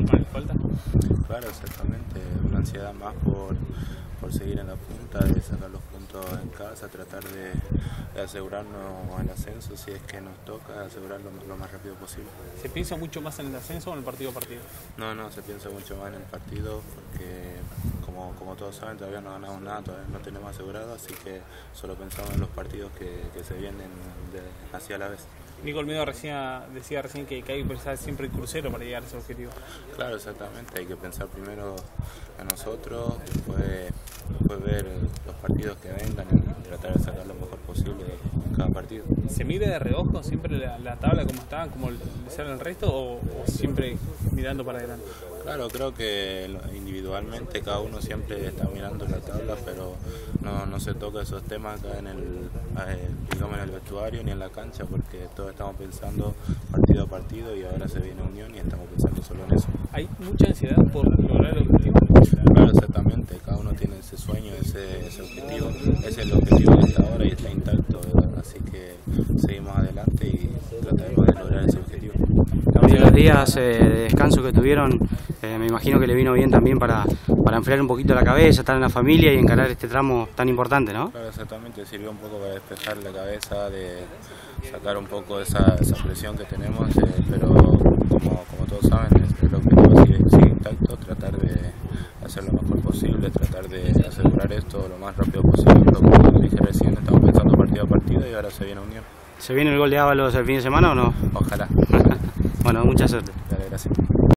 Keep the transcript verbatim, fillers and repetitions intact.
con el escolta? Claro, exactamente, una ansiedad más por, por seguir en la punta, de sacar los puntos en casa, tratar de, de asegurarnos el ascenso, si es que nos toca, asegurarlo lo más rápido posible. ¿Se piensa mucho más en el ascenso o en el partido a partido? No, no, se piensa mucho más en el partido porque como, como todos saben todavía no ganamos nada, todavía no tenemos asegurado, así que solo pensamos en los partidos que, que se vienen de, hacia la vez. Nico Olmedo decía, decía recién que, que hay que pensar siempre en crucero para llegar a ese objetivo. Claro, exactamente, hay que pensar primero en nosotros, después, después ver los partidos que vengan y tratar de sacar lo mejor posible en cada partido. ¿Se mide de reojo siempre la, la tabla como está, como le sale el resto, o, o siempre mirando para adelante? Claro, creo que individualmente cada uno siempre está mirando la tabla, pero no, no se toca esos temas acá en el, eh, digamos en el vestuario ni en la cancha, porque todos estamos pensando partido a partido y ahora se viene Unión y estamos pensando solo en eso. ¿Hay mucha ansiedad por lograr el objetivo? Claro, exactamente, cada uno tiene ese sueño, ese, ese objetivo, ese es el objetivo que está ahora y está intacto, ¿verdad? Así que seguimos adelante y trataremos de lograr ese objetivo. De los días eh, de descanso que tuvieron, eh, me imagino que le vino bien también para, para enfriar un poquito la cabeza, estar en la familia y encarar este tramo tan importante, ¿no? Claro, exactamente, sirvió un poco para despejar la cabeza, de sacar un poco esa, esa presión que tenemos, eh, pero como, como todos saben, el objetivo sigue, sigue intacto, tratar de hacer lo mejor posible, tratar de asegurar esto lo más rápido posible, pero como dije recién, estamos pensando partido a partido y ahora se viene Unión. ¿Se viene el gol de Ábalos el fin de semana o no? Ojalá. Bueno, mucha suerte. Dale, gracias.